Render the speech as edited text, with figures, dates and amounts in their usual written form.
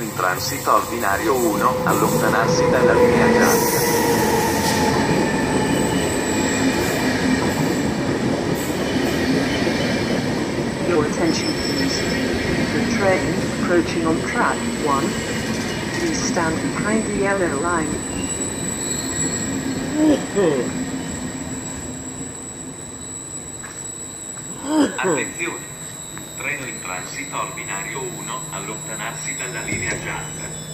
in transito al binario 1, allontanarsi dalla linea gialla. Your attention please. The train approaching on track 1. Please stand behind the yellow line. Attenzione! Treno in transito al binario 1, allontanarsi dalla linea gialla.